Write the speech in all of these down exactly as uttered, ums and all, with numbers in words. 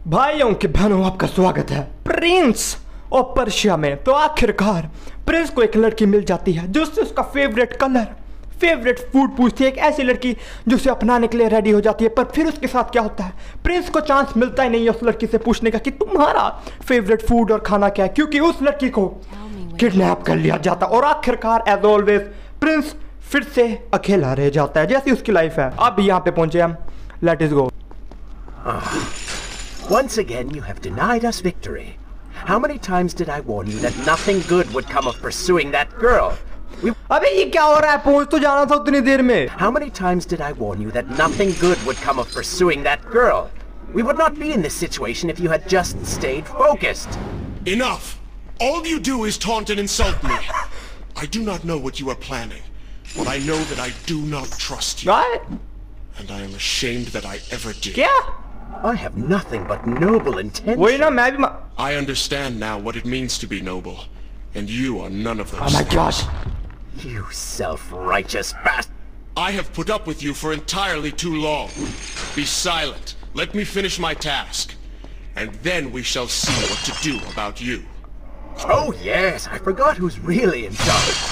भाइयों के बहनों, आपका स्वागत है प्रिंस और पर्शिया में। तो आखिरकार प्रिंस को एक लड़की मिल जाती है जो उससे उसका फेवरेट कलर, फेवरेट फूड पूछती है। एक ऐसी लड़की जो उसे अपनाने के लिए रेडी हो जाती है। पर फिर उसके साथ क्या होता है, प्रिंस को चांस मिलता ही नहीं है उस लड़की से पूछने का कि तुम्हारा फेवरेट फूड और खाना क्या है, क्योंकि उस लड़की को किडनैप कर लिया जाता है। और आखिरकार एज ऑलवेज प्रिंस फिर से अकेला रह जाता है, जैसी उसकी लाइफ है। अब यहाँ पे पहुंचे हम, let's go. Once again, you have denied us victory. How many times did I warn you that nothing good would come of pursuing that girl? We... अबे ये क्या हो रहा है? पहुंच तो जाना था उतनी देर में। How many times did I warn you that nothing good would come of pursuing that girl? We would not be in this situation if you had just stayed focused. Enough! All you do is taunt and insult me. I do not know what you are planning, but I know that I do not trust you. What? And I am ashamed that I ever did. क्या? I have nothing but noble intentions. वही ना, मैं भी I understand now what it means to be noble, and you are none of those. Oh my gosh! You self-righteous bastard! I have put up with you for entirely too long. Be silent. Let me finish my task, and then we shall see what to do about you. Oh yes, I forgot who's really in charge.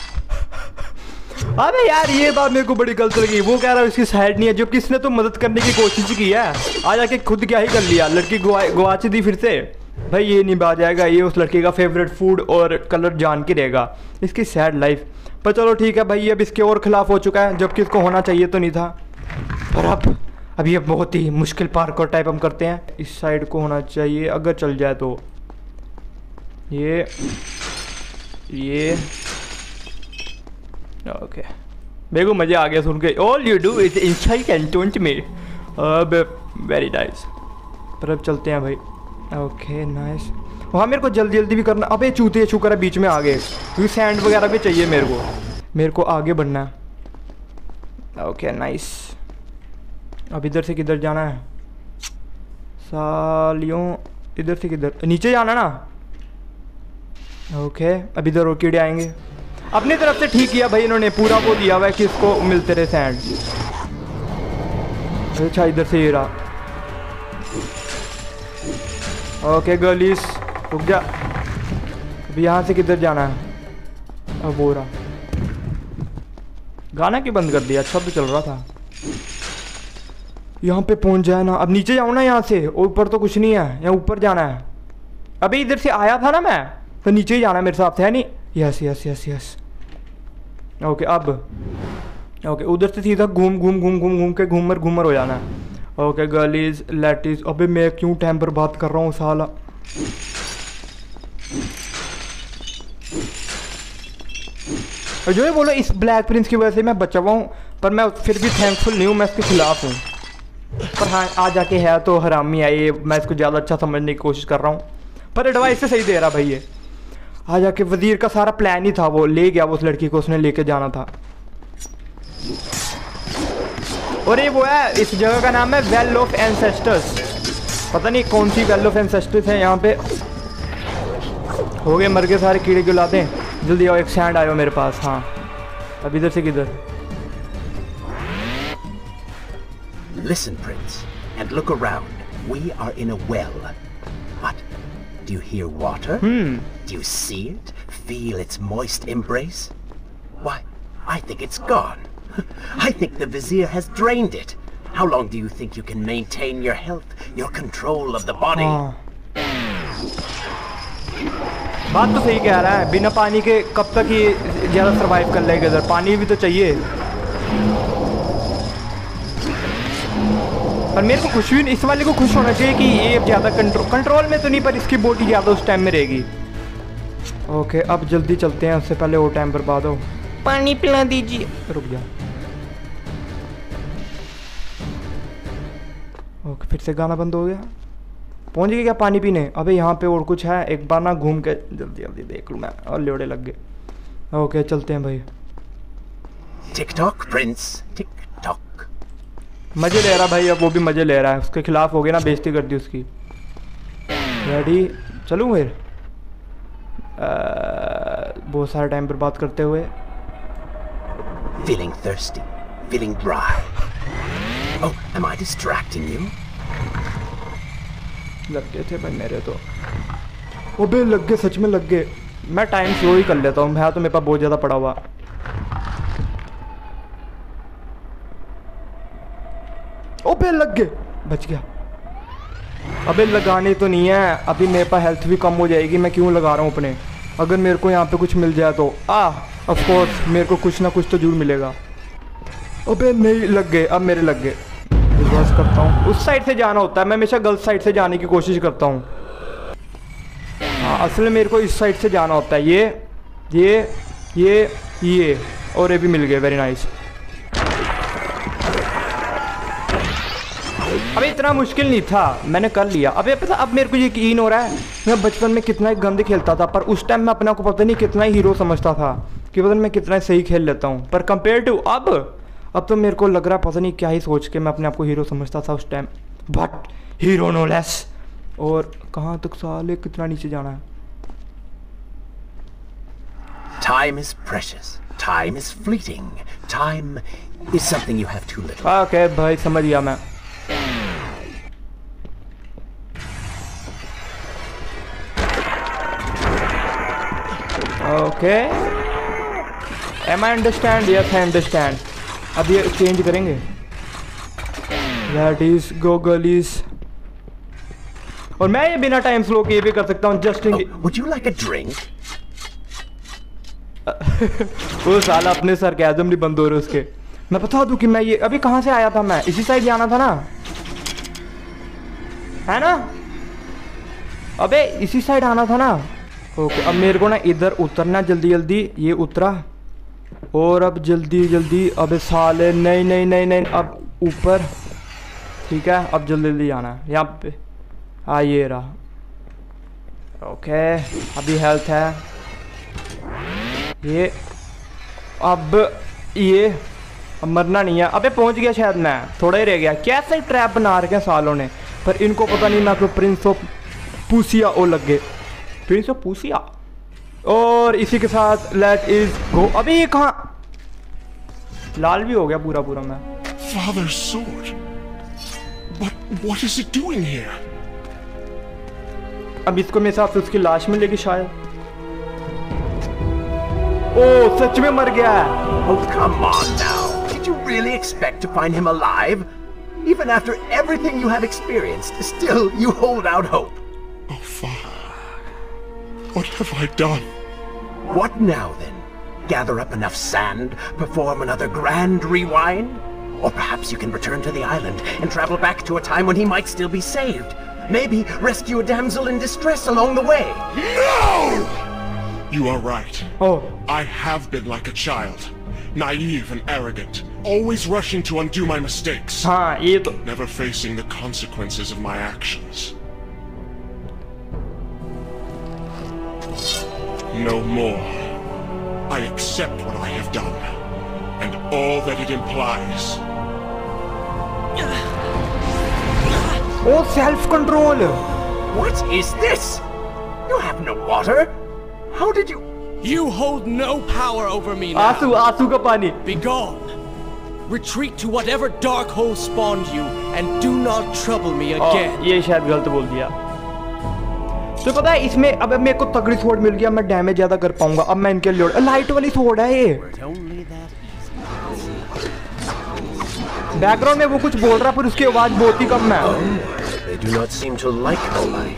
अबे यार ये बात मेरे को बड़ी गलत लगी। वो कह रहा है उसकी साइड नहीं है, जबकि इसने तो मदद करने की कोशिश की है। आ जाके खुद क्या ही कर लिया, लड़की गवाच दी फिर से। भाई ये नहीं बात जाएगा, ये उस लड़की का फेवरेट फूड और कलर जान के रहेगा, इसकी सैड लाइफ। पर चलो ठीक है भाई, अब इसके और खिलाफ हो चुका है, जबकि इसको होना चाहिए तो नहीं था। पर अब अब ये बहुत ही मुश्किल पार्कोर टाइप हम करते हैं। इस साइड को होना चाहिए, अगर चल जाए तो। ये ये ओके, मेरे को मज़े आ गया सुन के। All you do is insult and taunt me. अब वेरी नाइस। पर अब चलते हैं भाई। Okay nice. वहाँ मेरे को जल्दी जल्दी भी करना। अबे चूते शुक्र है बीच में आ गए, क्योंकि सैंड वगैरह भी चाहिए मेरे को मेरे को आगे बढ़ना है। Okay nice. अब इधर से किधर जाना है सालियों? इधर से किधर? नीचे जाना ना। ओके, अब इधर और कीड़े आएंगे। अपनी तरफ से ठीक किया भाई इन्होंने, पूरा वो दिया हुआ है कि इसको मिलते रहे सैंड। अच्छा इधर से ये रहा। ओके गर्लीस रुक जा। अब यहाँ से किधर जाना है? अब वो रहा। गाना क्यों बंद कर दिया? अच्छा तो चल रहा था। यहाँ पे पहुँच जाए ना। अब नीचे जाऊँ ना यहाँ से? ऊपर तो कुछ नहीं है, यहाँ ऊपर जाना है। अभी इधर से आया था ना मैं, तो नीचे ही जाना है मेरे हिसाब से, है नहीं? Yes yes yes yes. Okay अब ओके उधर से सीधा घूम घूम घूम घूम घूम के घूमर घूमर हो जाना है। Okay girlies let's. अबे मैं क्यों टाइम पर बात कर रहा हूँ साला? और जो है बोलो, इस ब्लैक प्रिंस की वजह से मैं बचा हुआ हूँ, पर मैं फिर भी थैंकफुल नहीं हूँ, मैं इसके खिलाफ हूँ। पर हाँ आ जाके है तो हरामी है ये, मैं इसको ज़्यादा अच्छा समझने की कोशिश कर रहा हूँ। पर एडवाइस से सही दे रहा भाई ये। आ जाके वजीर का सारा प्लान ही था, वो ले गया वो उस लड़की को, उसने लेके जाना था। और ये वो है, इस जगह का नाम है वेल ऑफ एंसेस्टर्स। पता नहीं कौन सी वेल ऑफ एंसेस्टर्स है यहाँ पे। हो गए मर गए सारे कीड़े क्यों लाते हैं? जल्दी आओ, एक सैंड आयो मेरे पास। हाँ अब इधर से किधर? Listen, Prince, and look around. We are in a well. What? Do you hear water? Hmm. Do you see it? Feel its moist embrace? Why, I think it's gone. I think the Vizier has drained it. How long do you think you can maintain your health, your control of the body? हाँ। बात तो सही कह रहा है, बिना पानी के कब तक ये ज़्यादा सरवाइव कर लेगा? इधर पानी भी तो चाहिए। पर मेरे को खुश भी, इस वाले को खुश होना चाहिए कि ये ज़्यादा कंट्रोल कंट्रोल में तो नहीं, पर इसकी बॉडी ज़्यादा उस टाइम में रहेगी। ओके अब जल्दी चलते हैं, उससे पहले वो टाइम बर्बाद हो। पानी पिला दीजिए। रुक जा। ओके फिर से गाना बंद हो गया। पहुंच गए क्या पानी पीने? अबे यहाँ पे और कुछ है, एक बार ना घूम के जल्दी जल्दी देख लूँ मैं, और लोड़े लग गए। ओके चलते हैं भाई। TikTok prince, TikTok. मज़े ले रहा भाई, अब वो भी मज़े ले रहा है। उसके खिलाफ हो गया ना, बेइज्जती कर दी उसकी। रेडी चलूँ फिर? बहुत सारा टाइम पर बात करते हुए। Feeling thirsty, feeling dry. Oh, am I distracting you? लग गए थे भाई मेरे तो। अबे लग गए, सच में लग गए। मैं टाइम स्लो ही कर लेता हूँ, मैं तो मेरे पास बहुत ज़्यादा पड़ा हुआ। अबे लग गए, बच गया। अबे लगाने तो नहीं है, अभी मेरे पास हेल्थ भी कम हो जाएगी, मैं क्यों लगा रहा हूँ अपने। अगर मेरे को यहाँ पे कुछ मिल जाए तो आ ऑफ कोर्स मेरे को कुछ ना कुछ तो जरूर मिलेगा। अबे नहीं लग गए, अब मेरे लग गए। रिवर्स करता हूँ, उस साइड से जाना होता है, मैं हमेशा गलत साइड से जाने की कोशिश करता हूँ। हाँ असल में मेरे को इस साइड से जाना होता है। ये ये ये ये और ये भी मिल गए, वेरी नाइस। अबे इतना मुश्किल नहीं था, मैंने कर लिया। अबे पता अब मेरे को यकीन हो रहा है, मैं बचपन में कितना ही गंद खेलता था, पर उस टाइम मैं अपने को पता नहीं कितना ही हीरो समझता था कि पता नहीं मैं कितना सही खेल लेता हूँ। पर कंपेयर टू अब अब तो मेरे को लग रहा है पता नहीं क्या ही सोच के मैं अपने आप को हीरो समझता था उस time, but hero no less. और कहाँ तक साले कितना नीचे जाना है। Time is precious. Time is fleeting. Time is something you have too little. Okay भाई समझ गया मैं। Okay am I understand, yes I understand. अब ये चेंज करेंगे, दैट इज गोगलीज। और मैं ये बिना टाइम स्लो के ये भी कर सकता हूँ just in. Would you like a drink? वो साला अपने सरकाज़म नहीं बंद हो रहे उसके। मैं बता दूं कि मैं ये अभी कहाँ से आया था, मैं इसी साइड जाना था ना, है ना। अबे इसी साइड आना था ना। ओके अब मेरे को ना इधर उतरना जल्दी जल्दी। ये उतरा और अब जल्दी जल्दी। अबे साले नहीं नहीं नहीं नहीं, अब ऊपर। ठीक है अब जल्दी जल्दी आना है यहाँ पे। हाँ ये रहा। ओके अभी हेल्थ है ये। अब ये अब मरना नहीं है। अबे पहुंच गया शायद मैं, थोड़ा ही रह गया। कैसे ट्रैप बना रखे हैं सालों ने, पर इनको पता नहीं मैं तो प्रिंस ऑफ पूसिया ओ लग गए। Prince of Persia. और इसी के साथ लेट इज गो। अबे ये कहाँ लाल भी हो गया पूरा पूरा मैं। Father's sword. But what is it doing here? अब इसको मेरे हिसाब से उसकी लाश मिलेगी शायद। ओ सच में मर गया है। Oh, come on now. Did you really expect to find him alive? Even after everything you have experienced, still you hold out hope. Oh, Father. What have I done? What now then? Gather up enough sand, perform another grand rewind? Or perhaps you can return to the island and travel back to a time when he might still be saved. Maybe rescue a damsel in distress along the way. No! You are right. Oh. I have been like a child. Naive and arrogant. Always rushing to undo my mistakes. हाँ ये तो। Never facing the consequences of my actions. No more. I accept what I have done. And all that it implies. Oh, self-control. What is this? You have no water? How did you... You hold no power over me now. आंसू आंसू का पानी। Be gone. Retreat to whatever dark hole spawned you and do not trouble me again. ये शायद गलत बोल दिया। तो पता है इसमें अब मेरे को तगड़ी स्वॉर्ड मिल गया, मैं डैमेज ज्यादा कर पाऊंगा। अब मैं इनके लिए लाइट वाली स्वॉर्ड है ये। बैकग्राउंड में वो कुछ बोल रहा पर उसकी आवाज बहुत ही कम है। They do not seem to like nobody.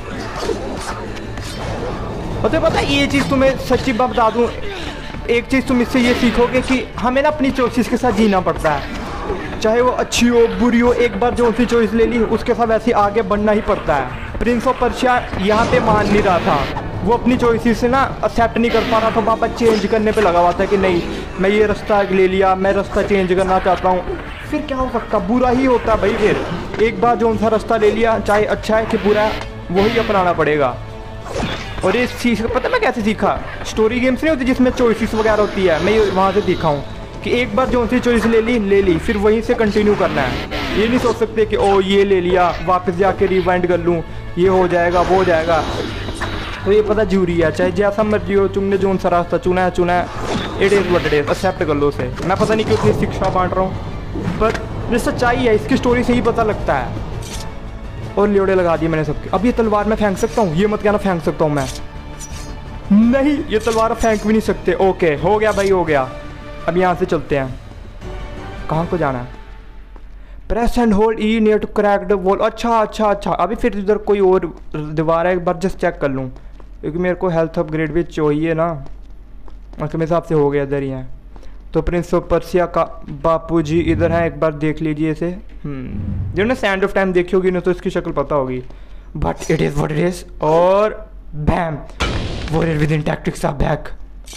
पता पता है ये चीज तुम्हें सच्ची बात बता दूं, एक चीज तुम इससे ये सीखोगे कि हमें ना अपनी चॉइसेस के साथ जीना पड़ता है, चाहे वो अच्छी हो बुरी हो। एक बार जो सी चॉइस ले ली उसके साथ ऐसे आगे बढ़ना ही पड़ता है। प्रिंस ऑफ पर्शिया यहाँ पे मान नहीं रहा था, वो अपनी चॉइसेस से ना एक्सेप्ट नहीं कर पा रहा था, वापस चेंज करने पे लगा हुआ था कि नहीं मैं ये रास्ता ले लिया, मैं रास्ता चेंज करना चाहता हूँ। फिर क्या हो सकता, बुरा ही होता भाई। फिर एक बार जो सा रास्ता ले लिया, चाहे अच्छा है कि बुरा है, वही अपनाना पड़ेगा। और इस चीज़ का पता मैं कैसे सीखा, स्टोरी गेम्स नहीं होती जिसमें चॉइसेस वगैरह होती है, मैं वहाँ से सीखा हूँ कि एक बार जो सी चॉइस ले ली ले ली फिर वहीं से कंटिन्यू करना है। ये नहीं सोच सकते कि ओ ये ले लिया वापस जाके रिवाइंड कर लूँ, ये हो जाएगा वो हो जाएगा। तो ये पता जरूरी है, चाहे जैसा मर्जी हो, तुमने जो सा रास्ता चुना है चुना है, it is what it is, accept कर लो उसे। मैं पता नहीं क्यों इतनी शिक्षा बांट रहा हूँ, पर ये सच्चाई है, इसकी स्टोरी से ही पता लगता है। और लियोड़े लगा दिए मैंने सबके। अब ये तलवार मैं फेंक सकता हूँ? ये मत कहना फेंक सकता हूँ मैं। नहीं, ये तलवार फेंक भी नहीं सकते। ओके, हो गया भाई, हो गया। अब यहाँ से चलते हैं। कहाँ को जाना है? Press and hold E near to crack the wall. अच्छा अच्छा अच्छा, अभी फिर इधर कोई और दीवार है, एक बार जस्ट चेक कर लूँ, क्योंकि मेरे को हेल्थ अपग्रेड भी चाहिए ना। मतलब मेरे हिसाब से हो गया इधर ही है। तो प्रिंस ऑफ पर्सिया का बापूजी इधर है, एक बार देख लीजिए इसे। जिन्होंने सैंड ऑफ टाइम देखी होगी ना तो इसकी शक्ल पता होगी, but it is what it is. और bam, warrior within tactics are back.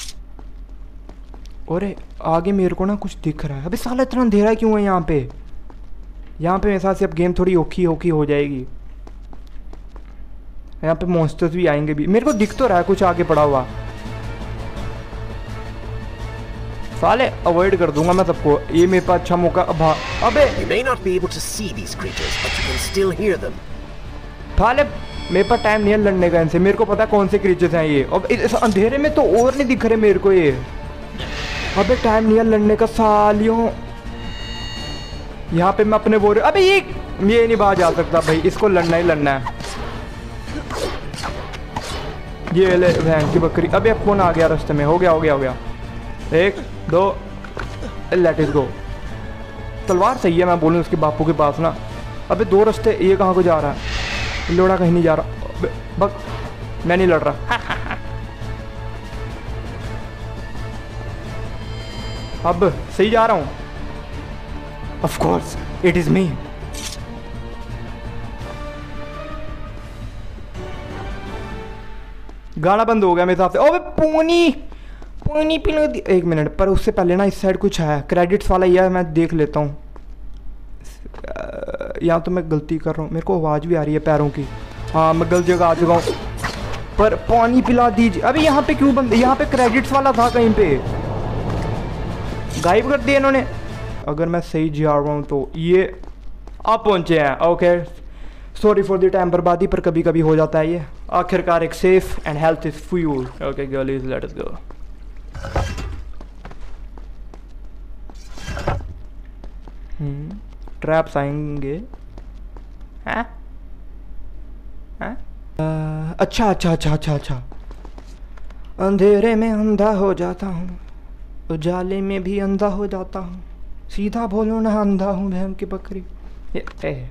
और आगे मेरे को ना कुछ दिख रहा है। अबे साला इतना अंधेरा क्यों है यहाँ पे? यहाँ पे मेरे साथ से अब गेम थोड़ी ओखी ओखी हो जाएगी। यहाँ पे मॉन्स्टर्स भी आएंगे भी। मेरे को दिख तो रहा है कुछ आगे पड़ा हुआ। साले अवॉइड कर दूंगा मैं सबको। ये मेरे पास अच्छा मौका। अबा अबे You may not be able to see these creatures, but you can still hear them. साले मेरे पास टाइम नहीं है लड़ने का इनसे। मेरे को पता है कौन से क्रीचर्स हैं ये। अब इस अंधेरे में तो और नहीं दिख रहे मेरे को ये। अबे टाइम नहीं है लड़ने का सालियों। यहाँ पे मैं अपने बोल, अबे ये ये नहीं बाहर जा सकता भाई, इसको लड़ना ही लड़ना है। ये ले भैंस की बकरी। अबे कौन आ गया रास्ते में? हो गया हो गया हो गया। एक दो, लेट इट गो। तलवार सही है, मैं बोलूँ उसके बापू के पास ना। अबे दो रास्ते, ये कहाँ को जा रहा है? लोड़ा कहीं नहीं जा रहा। बक, मैं नहीं लड़ रहा। अब सही जा रहा हूँ। Of course, it is me. गाना बंद हो गया मेरे हिसाब से। ओबे पानी पानी पीने दी। एक मिनट, पर उससे पहले ना इस साइड कुछ है, क्रेडिट्स वाला ये है, मैं देख लेता हूँ। यहाँ तो मैं गलती कर रहा हूँ, मेरे को आवाज़ भी आ रही है पैरों की। हाँ, मैं गलत जगह आ चुका हूँ। पर पानी पिला दीजिए। अभी यहाँ पे क्यों बंद? यहाँ पे क्रेडिट्स वाला था, कहीं पे गायब कर दिया इन्होंने। अगर मैं सही जा रहा हूँ तो ये आप पहुँचे हैं। Okay, sorry for the time बर्बादी, पर कभी कभी हो जाता है ये। आखिरकार एक safe and health is fuel. Okay girls, let us go. हम्म ट्रैप्स आएंगे हैं? हैं? अच्छा अच्छा अच्छा अच्छा अच्छा। अंधेरे में अंधा हो जाता हूँ, उजाले में भी अंधा हो जाता हूँ। सीधा बोलो ना, अंधा हूँ बहन की बकरी। ए, ए।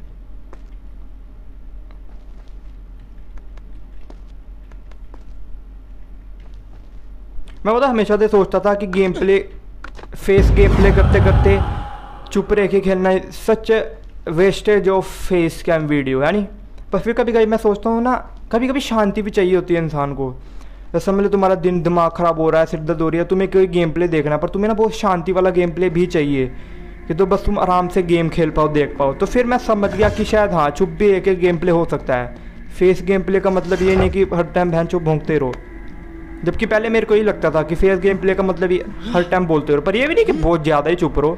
मैं वो तो हमेशा से सोचता था कि game play, face game play करते करते चुप रह के खेलना सच wastage of face cam video है नहीं। पर फिर कभी कभी मैं सोचता हूँ ना, कभी कभी शांति भी चाहिए होती है इंसान को। समझ लो तुम्हारा दिन दिमाग ख़राब हो रहा है, सिर दर्द हो रही है, तुम्हें कोई गेम प्ले देखना है, पर तुम्हें ना बहुत शांति वाला गेम प्ले भी चाहिए कि तो बस तुम आराम से गेम खेल पाओ, देख पाओ। तो फिर मैं समझ गया कि शायद हाँ, चुप भी एक एक गेम प्ले हो सकता है। फेस गेम प्ले का मतलब ये नहीं कि हर टाइम बहन चुप भोंकते रहो, जबकि पहले मेरे को ही लगता था कि फेस गेम प्ले का मतलब ये हर टाइम बोलते रहो, पर ये भी नहीं कि बहुत ज़्यादा ही चुप रहो।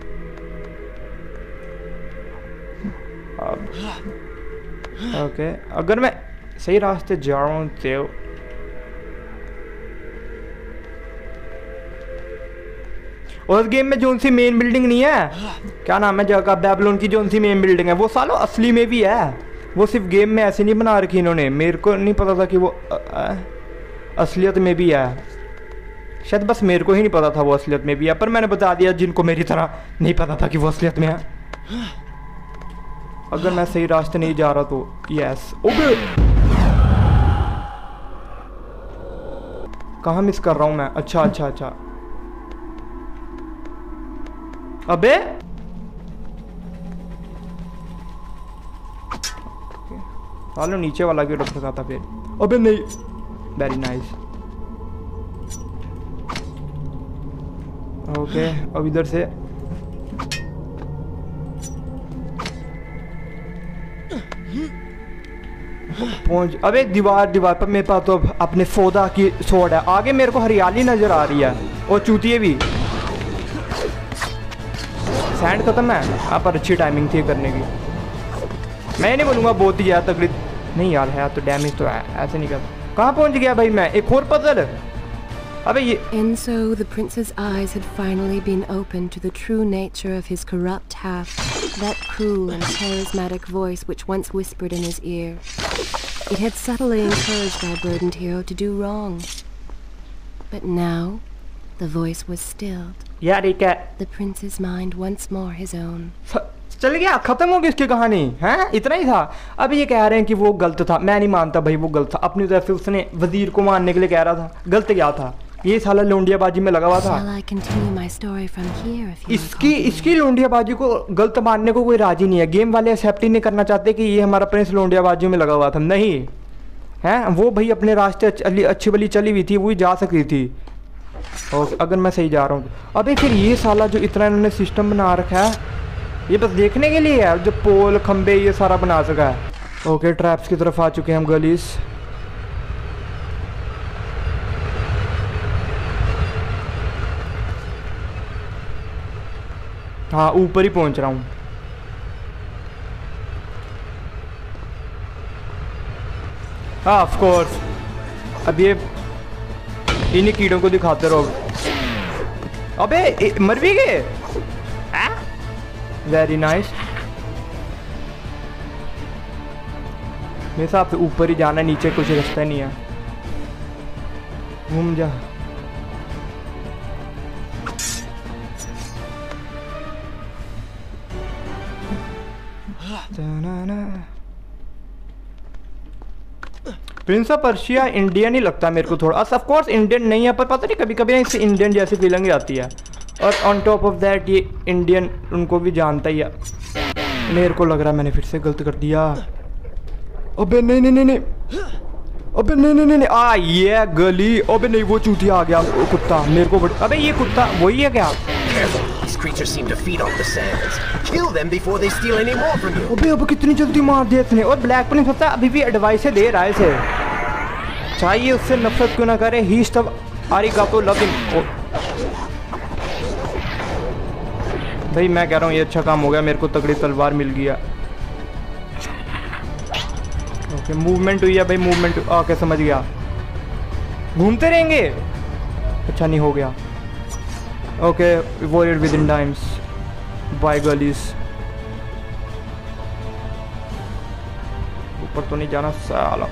ओके, अगर मैं सही रास्ते जा रहा हूँ तो और उस गेम में जो सी मेन बिल्डिंग नहीं है, क्या नाम है जगह, बेबीलोन की जो सी मेन बिल्डिंग है, वो सालों असली में भी है। वो सिर्फ गेम में ऐसे नहीं बना रखी इन्होंने। मेरे को नहीं पता था कि वो आ, आ, असलियत में भी है। शायद बस मेरे को ही नहीं पता था वो असलियत में भी है, पर मैंने बता दिया जिनको मेरी तरह नहीं पता था कि वो असलियत में है। अगर मैं सही रास्ते नहीं जा रहा तो यस। ओके, कहाँ मिस कर रहा हूँ मैं? अच्छा अच्छा अच्छा, अबे सालों नीचे वाला क्यों रख सका था फिर? अबे नहीं, वेरी नाइस। ओके, अब इधर से पहुंच। अबे दीवार दीवार पर मेरे पास तो अपने फोदा की सोड है। आगे मेरे को हरियाली नजर आ रही है और चूतिए भी। सैंड खत्म है यहाँ पर। अच्छी टाइमिंग थी करने की। मैं नहीं बोलूँगा बहुत ही ज़्यादा तकलीफ नहीं यार है, तो डैमेज तो है, ऐसे नहीं करता। कहाँ पहुँच गया भाई मैं? एक और पजल। अबे ये And so the prince's eyes had finally been opened to the true nature of his corrupt half. That cruel and charismatic voice which once whispered in his ear. It had subtly encouraged our burdened hero to do wrong. But now, the voice was stilled. यार ये क्या? The prince's mind once more his own. चल गया, खत्म हो गई इसकी कहानी, हैं? इतना ही था। अब ये कह रहे हैं कि वो गलत था। मैं नहीं मानता भाई वो गलत था। अपनी तरफ से उसने वजीर को मारने के लिए कह रहा था। गलत क्या था? ये साला लोंडियाबाजी में लगा हुआ था। इसकी इसकी लोंडियाबाजी को गलत मानने को कोई राजी नहीं है। गेम वाले एक्सेप्ट ही नहीं करना चाहते कि ये हमारा प्रिंस लोंडियाबाजी में लगा हुआ था। नहीं है, वो भाई अपने रास्ते अच्छी भली चली हुई थी, वो जा सकती थी। और अगर मैं सही जा रहा हूँ। अबे फिर ये साला जो इतना इन्होंने सिस्टम बना रखा है, ये बस देखने के लिए है। जो पोल खंबे ये सारा बना सका है। ओके, ट्रैप्स की तरफ आ चुके हैं हम गलीस। हाँ, ऊपर ही पहुंच रहा हूँ। हाँ ऑफ कोर्स, अब ये इन्हीं कीड़ों को दिखाते रहो। अबे मर भी गए। Very nice. मेरे हिसाब से ऊपर ही जाना, नीचे कुछ रास्ता नहीं है। घूम जा। प्रिंस ऑफ पर्शिया इंडियन ही लगता है मेरे को थोड़ा। ऑफ कोर्स इंडियन नहीं है, पर पता नहीं कभी कभी इससे इंडियन जैसी फीलिंग आती है। और ऑन टॉप ऑफ दैट ये इंडियन उनको भी जानता ही है। मेरे को लग रहा है मैंने फिर से गलत कर दिया। अबे नहीं नहीं नहीं नहीं, अबे नहीं नहीं नहीं, नहीं। आ ये गली। अबे नहीं, वो चूतिया आ गया कुत्ता मेरे को। अबे ये कुत्ता वही है क्या? अबे अब कितनी जल्दी मार दिया इसने। और ब्लैक प्रिंस होता अभी भी एडवाइस दे रहा है इसे, चाहिए उससे नफरत क्यों ना करे। ही सब आरिगातो लव हिम। भाई मैं कह रहा हूँ ये अच्छा काम हो गया, मेरे को तगड़ी तलवार मिल गया। ओके, मूवमेंट हुई है भाई, मूवमेंट। ओके समझ गया, घूमते रहेंगे। अच्छा नहीं हो गया। Okay, warrior within times by girls. ऊपर तो नहीं जाना साला।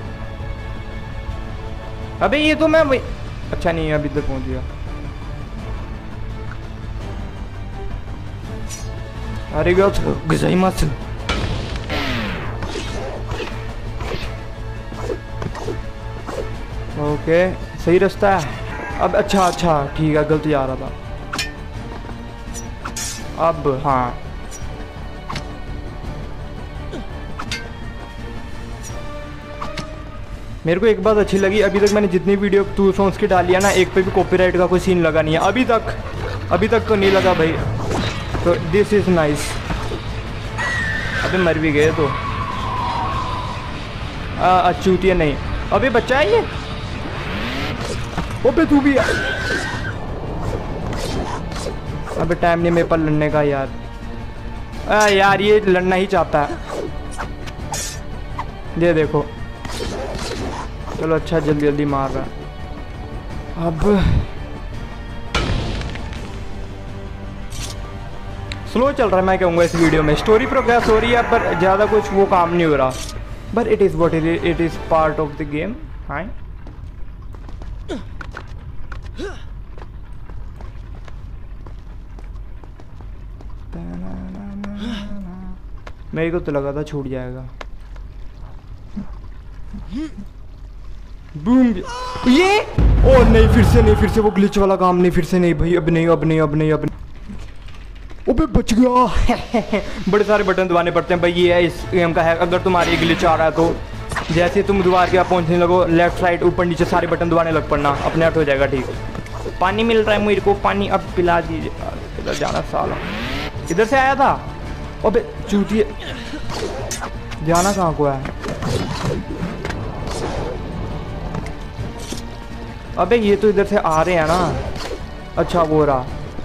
अबे ये तो मैं वही। अच्छा नहीं, अभी तक पहुंच गया। अरे गजाइमास। ओके सही रास्ता है अब। अच्छा अच्छा ठीक है, गलत जा रहा था अब। हाँ मेरे को एक बात अच्छी लगी, अभी तक मैंने जितनी वीडियो टू सॉन्ग्स की डाली है ना, एक पे भी कॉपीराइट का कोई सीन लगा नहीं है अभी तक। अभी तक तो नहीं लगा भाई, तो दिस इज नाइस। अबे मर भी गए तो अचूतिया नहीं। अबे बच्चा है ये। अबे तू भी। अबे टाइम नहीं मेरे पर लड़ने का यार। आ, यार ये लड़ना ही चाहता है। ये देखो, चलो अच्छा जल्दी जल्दी मार रहा है। अब स्लो चल रहा है मैं कहूँगा इस वीडियो में। स्टोरी प्रोग्रेस हो रही है पर ज़्यादा कुछ वो काम नहीं हो रहा। But it is what it is, it is part of the game. हाँ मेरे को तो लगा था छूट जाएगा। बूम। ये ओ नहीं, फिर से नहीं, फिर से वो ग्लिच वाला काम नहीं, फिर से नहीं भाई। अब नहीं अब नहीं अब नहीं अब नहीं। ओबे बच गया। बड़े सारे बटन दबाने पड़ते हैं भाई, ये है इस गेम का है। अगर तुम्हारी ग्लिच आ रहा है तो जैसे तुम द्वार के पहुंचने लगो, लेफ्ट राइट ऊपर नीचे सारे बटन दबाने लग पड़ना, अपने आप हो जाएगा ठीक। पानी मिल रहा है मेरे को, पानी अब पिला दीजिए। इधर जाना साला, इधर से आया था। अबे चूतिए, जाना कहाँ को है? अबे ये तो इधर से आ रहे हैं ना। अच्छा वो रहा।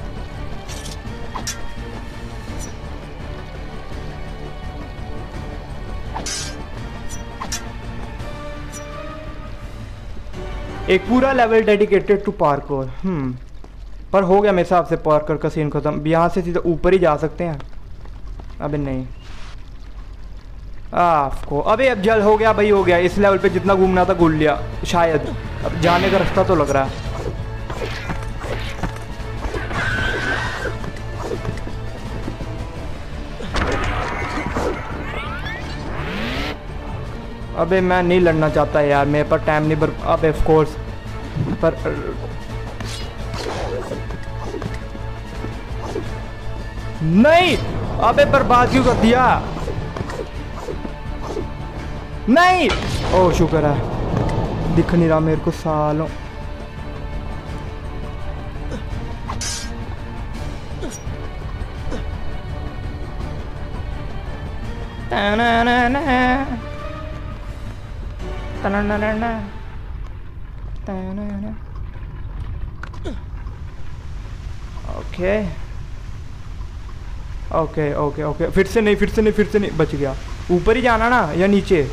एक पूरा लेवल डेडिकेटेड टू पार्कोर। हम्म पर हो गया मेरे हिसाब से पार्कोर का सीन खत्म। यहाँ से सीधा ऊपर ही जा सकते हैं। अबे नहीं आपको, अबे अब जल हो गया भाई, हो गया। इस लेवल पे जितना घूमना था घूम लिया शायद। अब जाने का रास्ता तो लग रहा है। अबे मैं नहीं लड़ना चाहता यार, मेरे पर टाइम नहीं। बर अबे ऑफ कोर्स पर नहीं, अबे बर्बाद क्यों कर दिया? नहीं, ओह शुक्र है दिख नहीं रहा मेरे को सालों। ओके ओके ओके ओके, फिर से नहीं, फिर से नहीं, फिर से नहीं, बच गया। ऊपर ही जाना ना या नीचे?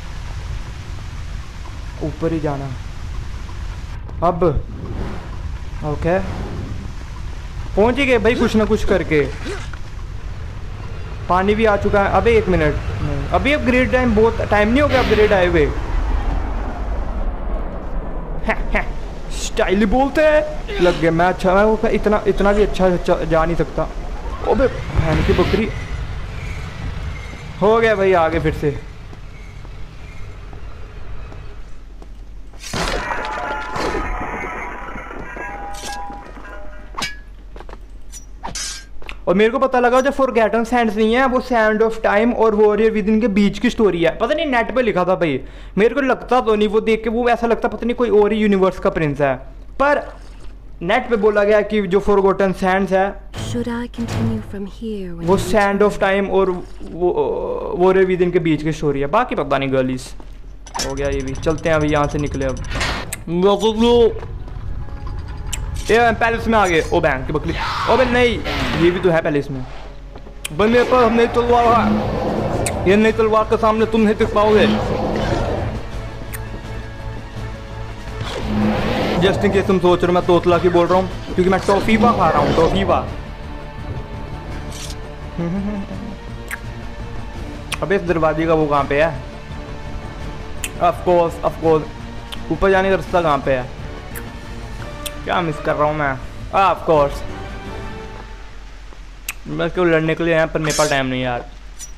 ऊपर ही जाना अब। ओके पहुंच ही गए भाई कुछ ना कुछ करके। पानी भी आ चुका है। अबे एक मिनट, नहीं अभी अपग्रेड टाइम, बहुत टाइम नहीं हो गया अपग्रेड आए हुए। स्टाइल बोलते हैं, लग गया मैं। अच्छा मैं वो इतना इतना भी अच्छा जा नहीं सकता। अबे बहन की बकरी, हो गया भाई आगे फिर से। और मेरे को पता लगा जो फॉरगॉटन सैंड्स नहीं है, वो सैंड ऑफ टाइम और वॉरियर विद इन के बीच की स्टोरी है। पता नहीं नेट पे लिखा था भाई, मेरे को लगता तो नहीं, वो देख के वो ऐसा लगता पता नहीं कोई और ही यूनिवर्स का प्रिंस है, पर नेट पे बोला गया कि जो फॉरगॉटन सैंड्स है वो सैंड ऑफ टाइम और वॉरियर विद इन के बीच की स्टोरी है। बाकी पता नहीं गर्लिस। हो गया ये भी, चलते हैं अभी यहाँ से निकले अब। ये पैलेस में आ गए। ओ बैंक की बकरी, अबे नहीं ये भी तो है पैलेस में। भाई मेरे पास हम नहीं तलवार है, ये नहीं तलवार के सामने तुम नहीं टिक पाओगे। जस्ट इन केस तुम सोच रहे हो मैं तोतला की बोल रहा हूँ, क्योंकि मैं टॉफीबा खा रहा हूँ, टॉफीबा। अबे इस दरवाजे का वो कहाँ पे है? ऑफ कोर्स ऑफ कोर्स ऊपर जाने का रास्ता कहाँ पे है? क्या मिस कर रहा हूँ मैं? ऑफ कोर्स मैं क्यों लड़ने के लिए आया, पर मेरे पास टाइम नहीं यार।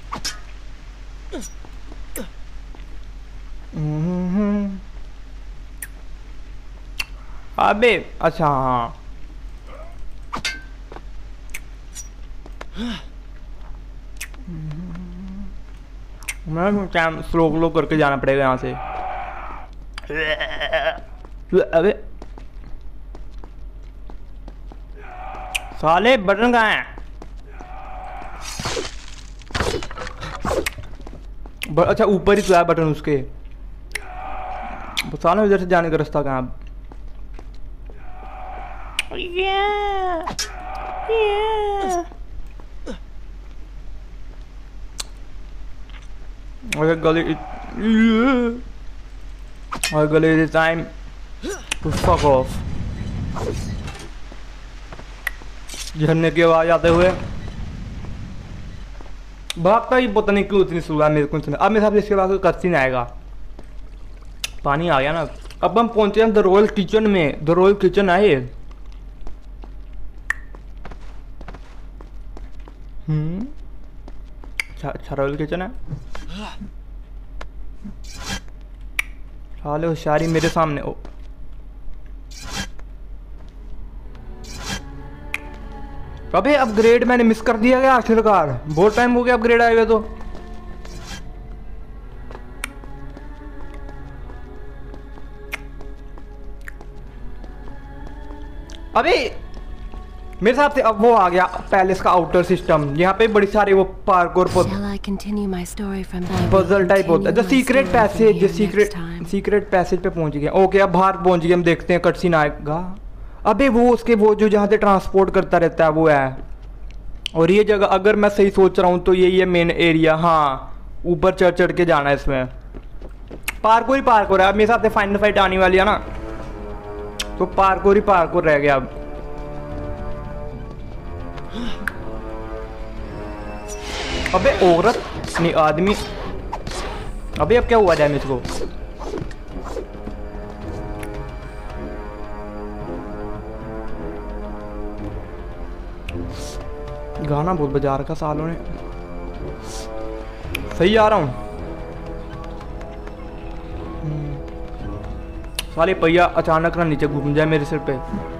अबे अच्छा हाँ मैं टाइम स्लो स्लो करके जाना पड़ेगा यहाँ से। अबे साले बटन कहाँ है? अच्छा ऊपर ही तो है बटन उसके। साले उधर से जाने का रास्ता कहाँ? Yeah. Yeah. Okay, Gully, it, yeah. Okay, Gully, it is time to fuck off. झरने की आवाज आते हुए भागता ही पता नहीं क्यों इतनी सुबह मेरे को सुना। अब मेरे साथ इसके बाद कोई कस्सीन आएगा। पानी आ गया ना। अब हम पहुंचे हैं द रॉयल किचन में। द रॉयल किचन आए। हम्म अच्छा अच्छा रॉयल किचन है। साले होशियारी मेरे सामने। ओ अबे अपग्रेड मैंने मिस कर दिया गया आखिरकार। बहुत टाइम हो गया अपग्रेड आए हुए तो। अबे मेरे साथ से अब वो आ गया पैलेस का आउटर सिस्टम। यहाँ पे बड़ी सारी वो पार्कोर पजल टाइप होता है। The secret passage, secret secret passage पे पहुंच गए। ओके अब बाहर पहुंच गए, हम देखते हैं कटसीन आएगा। अबे वो उसके वो जो जहाँ से ट्रांसपोर्ट करता रहता है वो है। और ये जगह अगर मैं सही सोच रहा हूँ तो यही है मेन एरिया। हाँ ऊपर चढ़ चढ़ के जाना है इसमें। पार्कोर ही पार्कोर है। अब मेरे साथ फाइनल फाइट आने वाली है ना, तो पार्कोर ही पार्कोर रह गया अब। अबे औरत नहीं आदमी। अबे अब क्या हुआ डैमेज को? गाना बहुत बजा रखा सालों ने। सही आ रहा हूँ। साले पहिया अचानक ना नीचे घूम जाए मेरे सिर पे।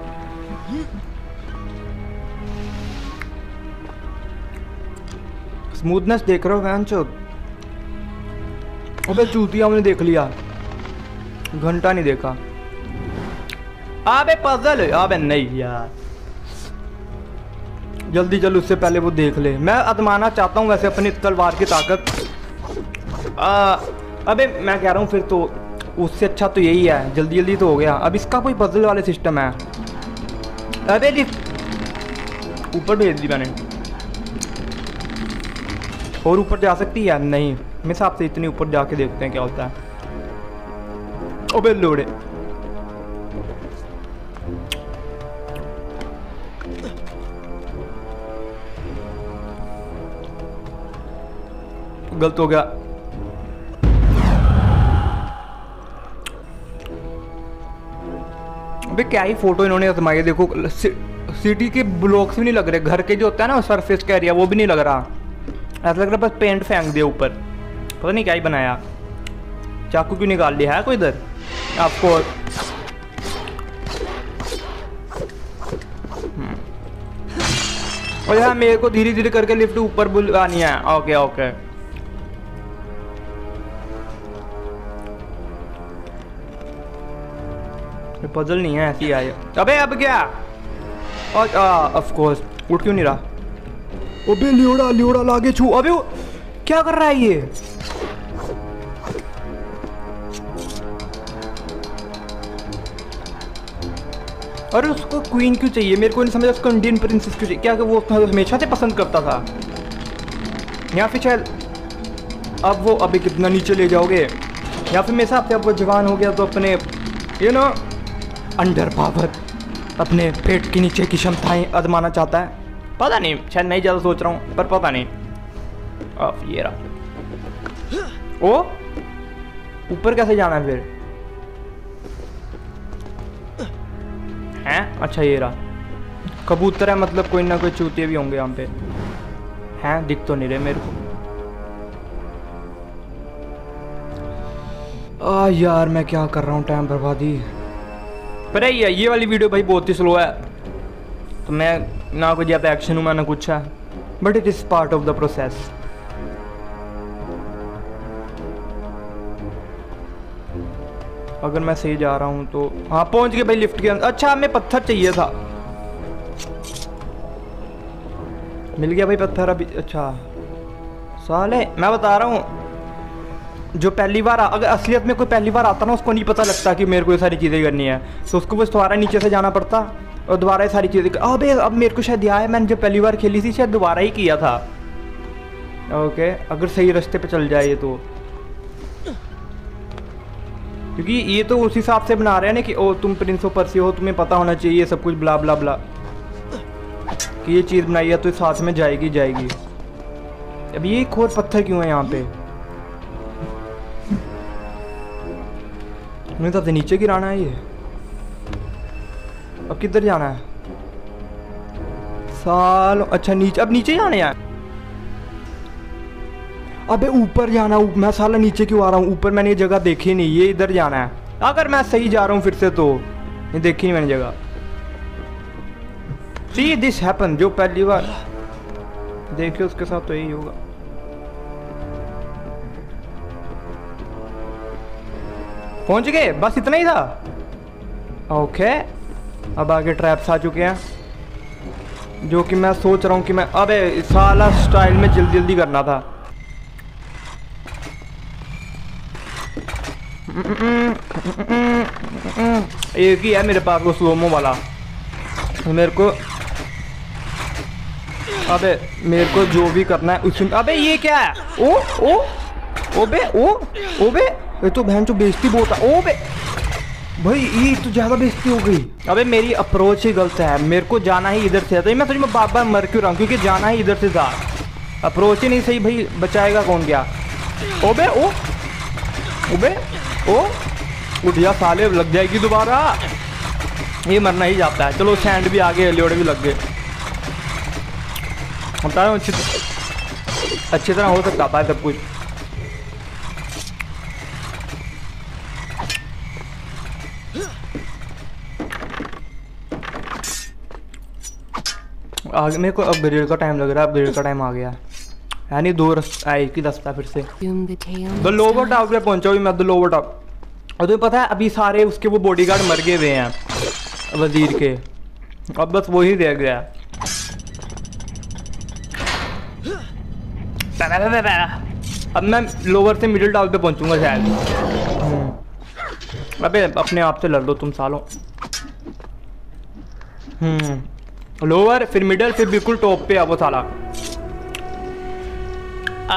स्मूथनेस देख रहे हो वैन चो? अबे चूतिया हमने देख लिया, घंटा नहीं देखा। अबे पजल, अबे नहीं यार, जल्दी चल उससे पहले वो देख ले। मैं आजमाना चाहता हूँ वैसे अपनी तलवार की ताकत। आ, अबे मैं कह रहा हूँ फिर तो उससे अच्छा तो यही है, जल्दी जल्दी तो हो गया। अब इसका कोई पजल वाले सिस्टम है? अबे ऊपर भेज दी मैंने, और ऊपर जा सकती है? नहीं, मेरे हिसाब से इतनी ऊपर जाके देखते हैं क्या होता है। अबे लोड़े, गलत हो गया। अबे क्या ही फोटो इन्होंने आजमाई है। देखो सिटी के ब्लॉक्स भी नहीं लग रहे, घर के जो होता है ना सरफेस का एरिया वो भी नहीं लग रहा। ऐसा लग रहा है बस पेंट फेंक दिया ऊपर, पता नहीं क्या ही बनाया। चाकू क्यों निकाल लिया है कोई इधर आपको? और यार मेरे को धीरे धीरे करके लिफ्ट ऊपर बुलानी है। ओके ओके, पजल नहीं है, ऐसी आए। अबे अब क्या? और ऑफ कोर्स उठ क्यों नहीं रहा? अबे लियोड़ा लियोड़ा लागे छू। अबे वो क्या कर रहा है ये? अरे उसको क्वीन क्यों चाहिए? मेरे को नहीं समझ उसको इंडियन प्रिंसेस क्यों चाहिए? क्या वो हमेशा से पसंद करता था? या फिर शायद अब वो अभी कितना नीचे ले जाओगे, या फिर मेरे हिसाब से अब वो जवान हो गया तो अपने यू नो अंडर पावर, अपने पेट के नीचे की क्षमताएं आजमाना चाहता है। पता नहीं, शायद नहीं ज़्यादा सोच रहा हूँ, पर पता नहीं। अब ये रहा। ओ ऊपर कैसे जाना है फिर? हैं? अच्छा ये रहा। कबूतर है, मतलब कोई ना कोई चूतिए भी होंगे यहाँ पे। हैं? दिख तो नहीं रहे मेरे को। आ यार मैं क्या कर रहा हूँ, टाइम बर्बादी। पर ये ये वाली वीडियो भाई बहुत ही स्लो है, तो मैं ना कोई ज़्यादा एक्शन हूँ ना कुछ है, but it is part of the process. अगर मैं सही जा रहा हूँ तो हाँ पहुँच गए भाई लिफ्ट के अंदर। अच्छा हमें पत्थर चाहिए था, मिल गया भाई पत्थर अभी। अच्छा साले मैं बता रहा हूँ, जो पहली बार अगर असलियत में कोई पहली बार आता ना, उसको नहीं पता लगता कि मेरे को ये सारी चीज़ें करनी है, तो उसको बस दोबारा नीचे से जाना पड़ता और दोबारा ये सारी चीज़ें। अबे अब मेरे को शायद याद है, मैंने जब पहली बार खेली थी शायद दोबारा ही किया था। ओके अगर सही रास्ते पे चल जाए तो, क्योंकि ये तो उस हिसाब से बना रहे हैं ना कि ओ तुम प्रिंस ऑफ पर्सिया हो, तुम्हें पता होना चाहिए सब कुछ ब्ला ब्ला ब्ला, कि ये चीज़ बनाई है तो साथ में जाएगी जाएगी। अब ये एक और पत्थर क्यों है यहाँ पे? नहीं तो नीचे गिराना है ये। अब किधर जाना है साल? अच्छा नीचे, अब नीचे जाना है। अबे ऊपर जाना, मैं साला नीचे क्यों आ रहा हूँ? ऊपर मैंने ये जगह देखी नहीं, ये इधर जाना है। अगर मैं सही जा रहा हूँ फिर से तो ये देखी नहीं मैंने जगह। सी दिस हैपन, जो पहली बार देखिए उसके साथ तो यही होगा। पहुंच गए, बस इतना ही था। ओके अब आगे ट्रैप्स आ चुके हैं, जो कि मैं सोच रहा हूँ कि मैं अबे साला स्टाइल में जल्दी जल्दी करना था। एक ही है मेरे पास वो स्लोमो वाला। मेरे को अबे मेरे को जो भी करना है उसमें। अबे ये क्या है? ओ ओ ओबे ओ ओबे ये तो बहन जो बेइज्जती बहुत है। ओबे भाई ये तो ज़्यादा बेइज्जती हो गई। अबे मेरी अप्रोच ही गलत है, मेरे को जाना ही इधर से था। मैं तुझे बार बार मर क्यों रहा हूँ? क्योंकि जाना ही इधर से था। अप्रोच ही नहीं सही भाई, बचाएगा कौन क्या? ओबे ओ ओबे ओ उठ जा साले, लग जाएगी दोबारा। ये मरना ही जाता है। चलो सैंड भी आ गए, लोड़े भी लग गए। बता रहा हूँ अच्छी अच्छी तरह हो सकता है सब कुछ। आगे मेरे को अपग्रेड का टाइम लग रहा है, अपग्रेड का टाइम आ गया। यानी दो रास्ता एक ही रास्ता फिर से। द लोवर टावर पे पहुंचा हूँ मैं, द लोवर टावर। और तुम्हें पता है अभी सारे उसके वो बॉडीगार्ड मर गए हुए हैं वजीर के, अब बस वही रह गया। अब मैं लोअर से मिडिल टावर पे पहुंचूंगा शायद। अबे अपने आप से लड़ लो तुम सालों। हम्म लोअर फिर मिडिल फिर बिल्कुल टॉप पे है वो साला। आ?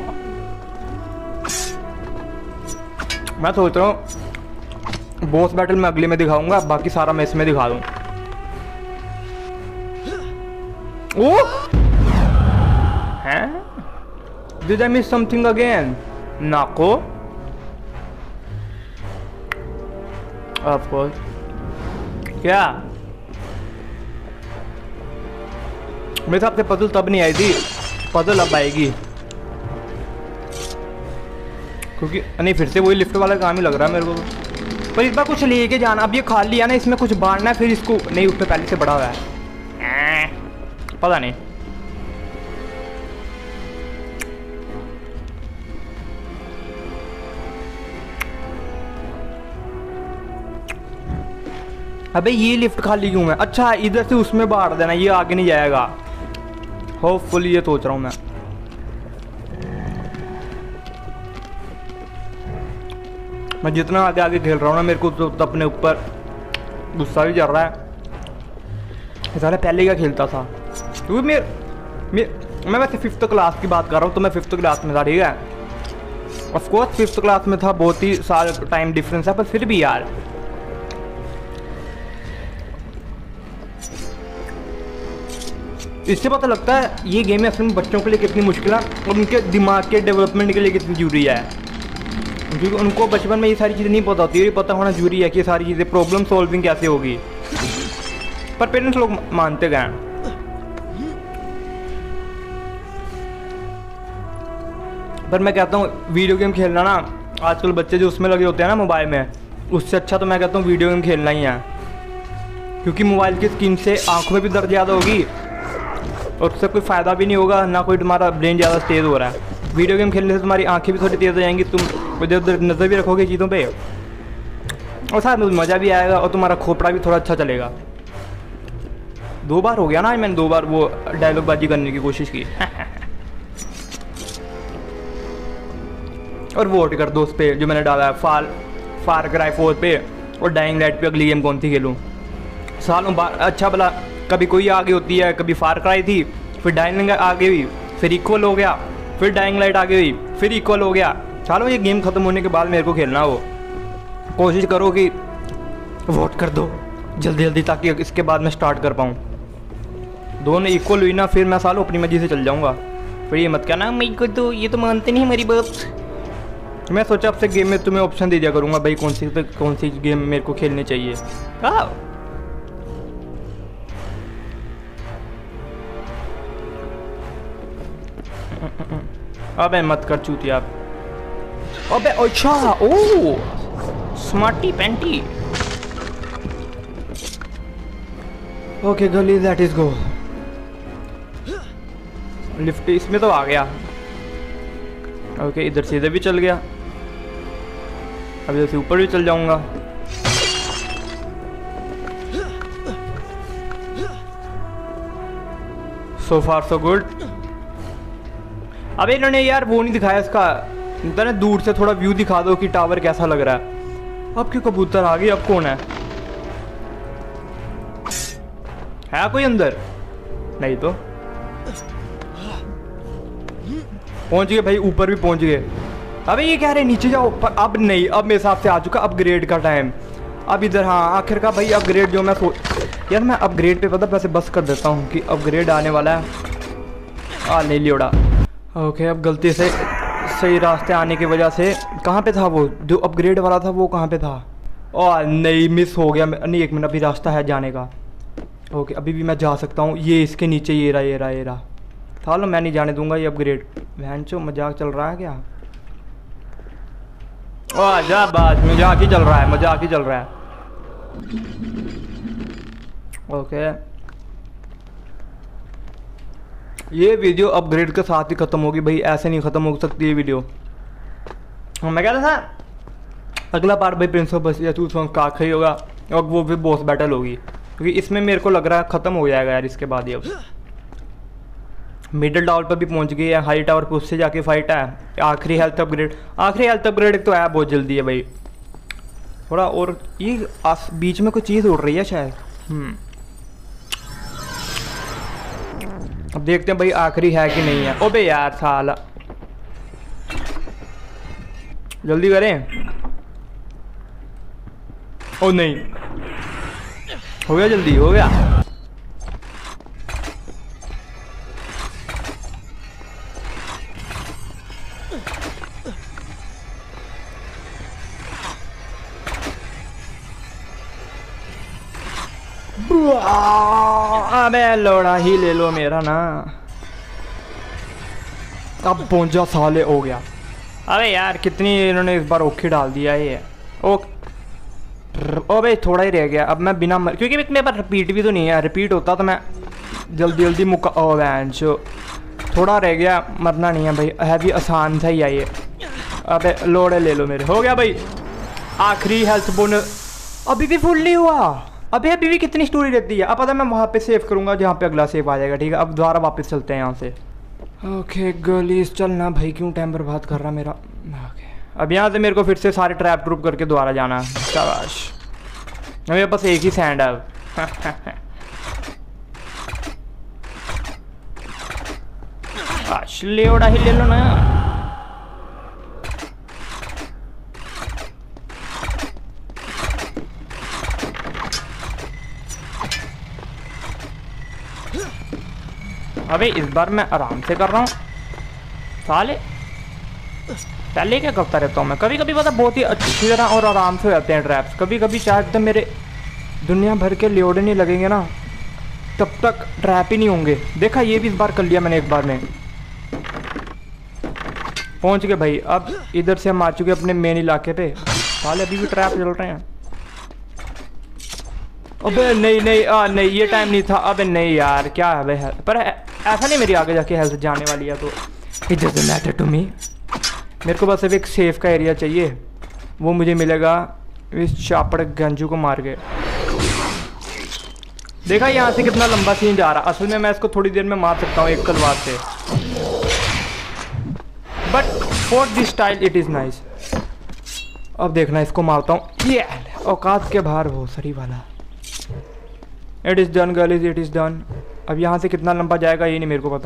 मैं सोच रहा हूँ बॉस बैटल में अगले में दिखाऊंगा, बाकी सारा मैं इसमें दिखा दूँ। ओ हैं? Did I miss something again? Nako? Of course. क्या? मेरे हिसाब से पजल तब नहीं आई थी, पजल अब आएगी। क्योंकि नहीं फिर से वही लिफ्ट वाला काम ही लग रहा है मेरे को। पर इस बार कुछ लेके जाना। अब ये खाली है ना, इसमें कुछ बांटना है, फिर इसको नहीं उसमें पहले से बड़ा हुआ है, पता नहीं। अबे ये लिफ्ट खाली क्यों है? अच्छा इधर से उसमें बांट देना, ये आगे नहीं जाएगा। होपफुली ये सोच रहा हूँ मैं। मैं जितना आगे आगे खेल रहा हूँ ना, मेरे को तो अपने ऊपर गुस्सा भी चल रहा है। सारे पहले क्या खेलता था क्योंकि मैं मैं मैं वैसे फिफ्थ क्लास की बात कर रहा हूँ, तो मैं फिफ्थ क्लास में था, ठीक है। ऑफ कोर्स फिफ्थ क्लास में था, बहुत ही साल टाइम डिफरेंस है, पर फिर भी यार इससे पता लगता है ये गेम असल में बच्चों के लिए कितनी मुश्किल है और उनके दिमाग के डेवलपमेंट के लिए कितनी जरूरी है। क्योंकि उनको बचपन में ये सारी चीज़ें नहीं पता होती, ये पता होना जरूरी है कि ये सारी चीज़ें प्रॉब्लम सॉल्विंग कैसे होगी। पर पेरेंट्स लोग मानते गए। पर मैं कहता हूँ वीडियो गेम खेलना ना, आजकल बच्चे जो उसमें लगे होते हैं ना मोबाइल में, उससे अच्छा तो मैं कहता हूँ वीडियो गेम खेलना ही है। क्योंकि मोबाइल की स्क्रीन से आंखों में भी दर्द ज़्यादा होगी और उससे कोई फ़ायदा भी नहीं होगा, ना कोई तुम्हारा ब्रेन ज़्यादा तेज़ हो रहा है। वीडियो गेम खेलने से तुम्हारी आंखें भी थोड़ी तेज़ हो जाएंगी, तुम इधर उधर नज़र भी रखोगे चीज़ों पे और साथ में मज़ा भी आएगा और तुम्हारा खोपड़ा भी थोड़ा अच्छा चलेगा। दो बार हो गया ना, मैंने दो बार वो डायलॉग बाजी करने की कोशिश की। और वोट कर दो उस पर जो मैंने डाला है, फार फार क्राई फोर पे और डाइंग लाइट पे अगली गेम कौन सी खेलूँ। सालों बाद अच्छा भला कभी कोई आगे होती है, कभी फार क्राई थी, फिर डाइंग आ गई, फिर इक्वल हो गया, फिर डाइंग लाइट आ गई, फिर इक्वल हो गया। चलो ये गेम ख़त्म होने के बाद मेरे को खेलना हो। कोशिश करो कि वोट कर दो जल्दी जल्दी ताकि इसके बाद मैं स्टार्ट कर पाऊँ। दोनों इक्वल हुई ना, फिर मैं सालों अपनी मर्जी से चल जाऊँगा। फिर ये मत कहना मेरे को तो ये तो मानते नहीं हमारी बात। मैं सोचा आपसे गेम में तुम्हें ऑप्शन दे दिया करूँगा भाई, कौन सी कौन सी गेम मेरे को खेलनी चाहिए। हाँ अबे मत कर चूतिया। अबे अच्छा oh smarty panty. Okay girly that is go. Lift इसमें तो आ गया। ओके इधर से इधर भी चल गया, अब इधर से ऊपर भी चल जाऊंगा। So far so good. अबे इन्होंने यार वो नहीं दिखाया इसका, ना दूर से थोड़ा व्यू दिखा दो कि टावर कैसा लग रहा है। अब क्यों कबूतर आ गई? अब कौन है? है कोई अंदर? नहीं तो पहुंच गए भाई, ऊपर भी पहुंच गए। अबे ये कह रहे नीचे जाओ, पर अब नहीं, अब मेरे हिसाब से आ चुका अपग्रेड का टाइम। अब इधर हाँ आखिर का भाई अपग्रेड जो मैं सोच यार मैं अपग्रेड पे पता वैसे बस कर देता हूँ कि अपग्रेड आने वाला है। आ नहीं लियोड़ा ओके अब गलती से सही रास्ते आने की वजह से कहाँ पे था वो जो अपग्रेड वाला था, वो कहाँ पे था? और नहीं मिस हो गया। नहीं एक मिनट, अभी रास्ता है जाने का। ओके अभी भी मैं जा सकता हूँ। ये इसके नीचे ये रहा ये रहा ये रहा था लो, मैं नहीं जाने दूंगा ये अपग्रेड। बहन चो मजाक चल रहा है क्या? ओ जा बात, मजाक ही चल रहा है, मजाक ही चल रहा है। ओके ये वीडियो अपग्रेड के साथ ही ख़त्म होगी भाई, ऐसे नहीं ख़त्म हो सकती ये वीडियो। मैं कह रहा था अगला पार्ट भाई prince of Persia two song का आखिरी होगा और वो भी बॉस बैटल होगी, क्योंकि इसमें मेरे को लग रहा है ख़त्म हो जाएगा यार इसके बाद। ये मिडिल टावर पर भी पहुंच गई है, हाई टावर पर उससे जाके फाइट है। आखिरी हेल्थ अपग्रेड, आखिरी हेल्थ अपग्रेड तो है बहुत जल्दी है भाई थोड़ा। और ये बीच में कोई चीज़ उड़ रही है शायद। हम्म अब देखते हैं भाई आखिरी है कि नहीं है। ओबे यार साला, जल्दी करें। ओ नहीं, हो गया, जल्दी हो गया। अबे लोड़ा ही ले लो मेरा ना। अब पहुंचा साले हो गया। अबे यार कितनी इन्होंने इस बार ओखी डाल दिया ये। ओ ओ भाई थोड़ा ही रह गया। अब मैं बिना मर... क्योंकि मेरे पास रिपीट भी तो नहीं है, रिपीट होता तो मैं जल्दी जल्दी मुका। ओ वैन शो थोड़ा रह गया, मरना नहीं है भाई, है भी आसान था ही आइए। अबे लोड़े ले लो मेरे। हो गया भाई आखिरी हेल्थ बोनस। अभी भी फुल नहीं हुआ। अभी अभी भी कितनी स्टोरी रहती है। अब पता मैं वहाँ पे सेव करूँगा जहाँ पे अगला सेव आ जाएगा, ठीक है। अब दोबारा वापस चलते हैं यहाँ से। ओके गर्लीज चलना भाई, क्यों टाइम बर्बाद कर रहा मेरा। ओके अब यहाँ से मेरे को फिर से सारे ट्रैप ट्रूप करके दोबारा जाना है। शाबाश, मेरे पास एक ही सैंड है अब। ले उड़ा ही ले लो ना। अबे इस बार मैं आराम से कर रहा हूँ साले। पहले क्या करता रहता हूँ मैं, कभी कभी पता बहुत ही अच्छी तरह और आराम से हो जाते हैं ट्रैप्स। कभी कभी शायद तो मेरे दुनिया भर के लियोड़े नहीं लगेंगे ना तब तक ट्रैप ही नहीं होंगे। देखा ये भी इस बार कर लिया मैंने एक बार में। पहुँच गए भाई। अब इधर से हम आ चुके अपने मेन इलाके पे। साले अभी भी ट्रैप चल रहे हैं। अबे नहीं नहीं आ, नहीं ये टाइम नहीं था। अबे नहीं यार क्या है भाई, पर ऐसा नहीं मेरी आगे जाके हेल्थ जाने वाली है तो it doesn't matter to me. मेरे को बस सिर्फ एक सेफ का एरिया चाहिए, वो मुझे मिलेगा इस चापड़ गंजू को मार के। देखा यहाँ से कितना लंबा सीन जा रहा। असल में मैं इसको थोड़ी देर में मार सकता हूँ एक तलवार से, but for this style it is nice. अब देखना इसको मारता हूँ। ये औकात के बाहर वो सरी वाला। It is done girls, it is done. अब यहाँ से कितना लंबा जाएगा ये नहीं मेरे को पता।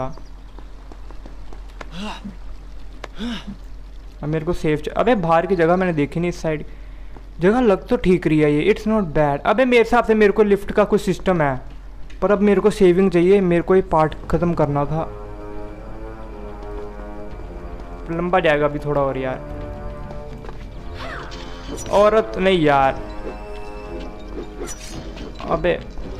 अब मेरे को सेफ। अबे बाहर की जगह मैंने देखी नहीं, इस साइड जगह लग तो ठीक रही है ये। It's not bad. अबे मेरे हिसाब से मेरे को लिफ्ट का कुछ सिस्टम है, पर अब मेरे को सेविंग चाहिए। मेरे को ये पार्ट ख़त्म करना था। लंबा जाएगा अभी थोड़ा और यार। औरत नहीं यार। अबे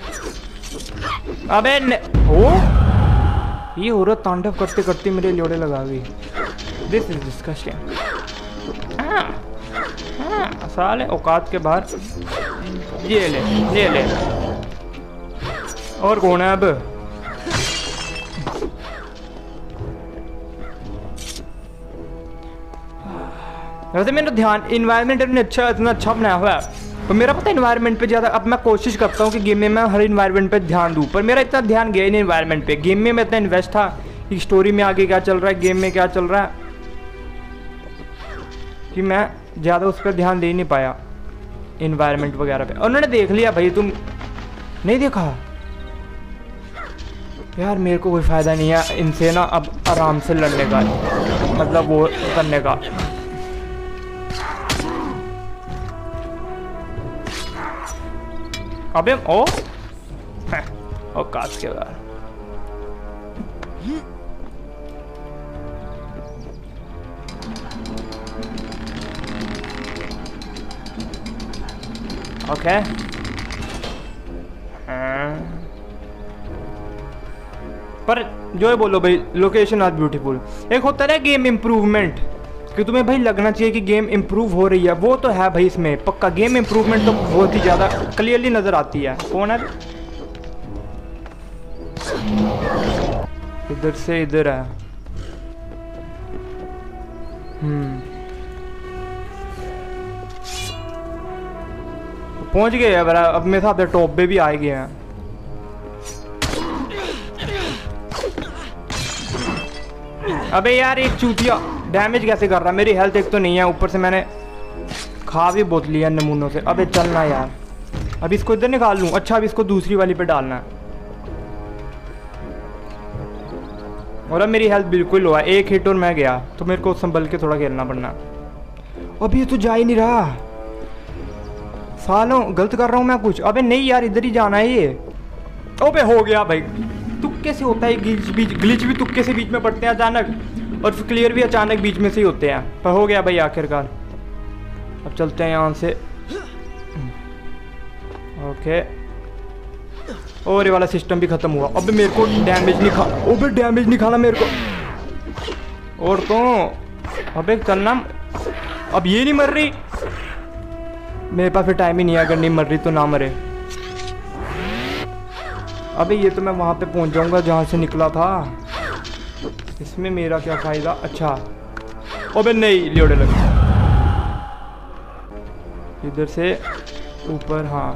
अबे हो ये औरत तांडव करते करते मेरे लोड़े लगा गई। This is disgusting. हाँ हाँ साले औकात के बाहर। ये ले ये ले। और कौन है अब? वैसे मेरा ध्यान इन्वायरमेंट ने अच्छा इतना अच्छा बनाया हुआ है, तो मेरा पता है इन्वायरमेंट पे ज़्यादा। अब मैं कोशिश करता हूँ कि गेम में मैं हर इन्वायरमेंट पे ध्यान दूँ, पर मेरा इतना ध्यान गया ही नहीं इन्वायरमेंट पे। गेम में मैं इतना इन्वेस्ट था कि स्टोरी में आगे क्या चल रहा है, गेम में क्या चल रहा है, कि मैं ज़्यादा उस पर ध्यान दे नहीं पाया इन्वायरमेंट वगैरह पे। उन्होंने देख लिया भाई, तुम नहीं देखा यार। मेरे को कोई फ़ायदा नहीं है इनसे ना अब आराम से लड़ने का, मतलब वो करने का। अबे ओ ओ काश के बार। ओके हाँ। पर जो है बोलो भाई, लोकेशन आज ब्यूटीफुल। एक होता है गेम इम्प्रूवमेंट कि तुम्हें भाई लगना चाहिए कि गेम इम्प्रूव हो रही है, वो तो है भाई इसमें पक्का। गेम इम्प्रूवमेंट तो बहुत ही ज़्यादा क्लियरली नज़र आती है। कौन है? इधर से इधर है। हम्म पहुंच गए हैं। अब मेरे साथ टॉप पे भी आए गए हैं। अबे यार एक चूतिया डैमेज कैसे कर रहा है? मेरी हेल्थ एक तो नहीं है, ऊपर से मैंने खा भी बहुत लिया नमूनों से। अबे चलना यार, अब इसको इधर निकाल लूँ। अच्छा अब इसको दूसरी वाली पे डालना है। और अब मेरी हेल्थ बिल्कुल लो है, एक हिट और मैं गया। तो मेरे को संभल के थोड़ा खेलना पड़ना। अभी ये तो जा ही नहीं रहा। सालों गलत कर रहा हूँ मैं कुछ। अबे नहीं यार, इधर ही जाना है ये। अबे हो गया भाई। तुक्के से होता है, ग्लिच भी ग्लिच भी तुक्के से बीच में पड़ते हैं अचानक, और फिर क्लियर भी अचानक बीच में से ही होते हैं। पर हो गया भाई आखिरकार। अब चलते हैं यहाँ से। ओके और ये वाला सिस्टम भी खत्म हुआ। अब मेरे को डैमेज नहीं खा अबे डैमेज नहीं खाना मेरे को। और तो अबे चलना। अब ये नहीं मर रही। मेरे पास फिर टाइम ही नहीं है, अगर नहीं मर रही तो ना मरे। अबे ये तो मैं वहां पे पहुंच जाऊंगा जहां से निकला था। इसमें मेरा क्या फायदा? अच्छा अबे नहीं, लियोड़े लगे इधर से ऊपर। हाँ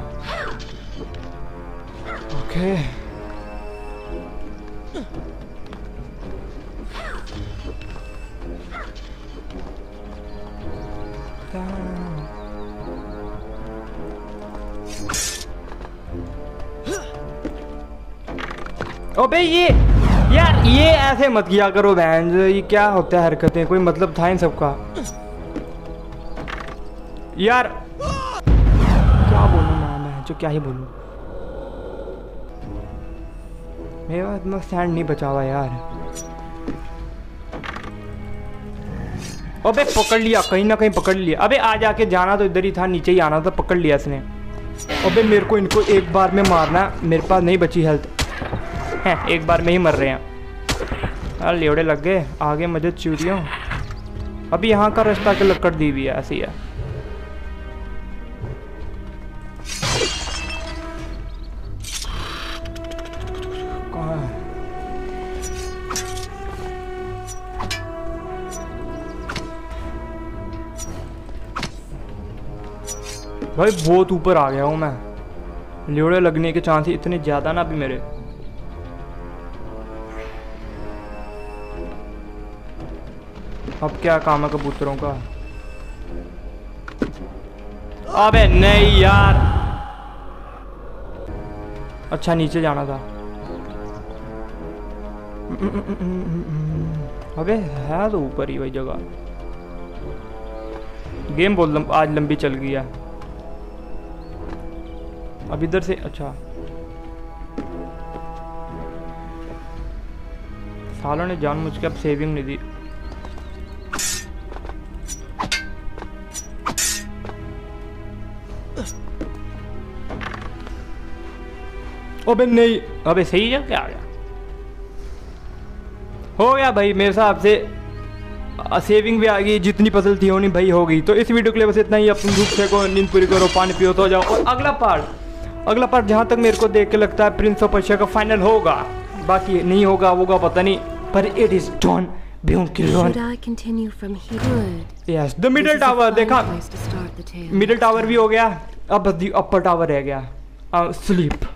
ओके अबे ये यार ये ऐसे मत किया करो बहन। ये क्या होता है हरकतें? कोई मतलब था इन सबका? यार क्या बोलूं मैं मैं जो क्या ही बोलूं। मेरा इतना स्टैंड नहीं बचा हुआ यार। अबे पकड़ लिया, कहीं ना कहीं पकड़ लिया। अबे आ जाके जाना तो इधर ही था, नीचे ही आना था। पकड़ लिया इसने। अबे मेरे को इनको एक बार में मारना, मेरे पास नहीं बची हेल्थ है, एक बार में ही मर रहे हैं। यार लेवड़े लग गए, आगे मदद चूरियों। अभी यहाँ का रास्ता के लकड़ दी हुई है, ऐसी है। कहाँ है? भाई बहुत ऊपर आ गया हूँ मैं। लेवड़े लगने के चांस इतने ज्यादा ना अभी मेरे। अब क्या काम है कबूतरों का? अबे नहीं यार। अच्छा नीचे जाना था। अबे है तो ऊपर ही वही जगह। गेम बहुत लंब, आज लंबी चल गई है। अब इधर से अच्छा सालों ने जानबूझ के अब सेविंग नहीं दी। अबे नहीं, अबे सही है क्या? आ गया हो गया भाई मेरे हिसाब से। सेविंग भी आ गई, जितनी पजल थी होनी भाई हो गई। तो इस वीडियो के लिए बस इतना ही। अपनी धूप से को नींद पूरी करो, पानी पियो, तो जाओ। और अगला पार्ट अगला पार्ट जहां तक मेरे को देख के लगता है प्रिंस ऑफ पर्शिया का फाइनल होगा। बाकी नहीं होगा होगा पता नहीं, पर it is done beyond kill. Yes the middle tower. देखा मिडिल टावर भी हो गया, अब बस दी अपर टावर रह गया। स्लीप।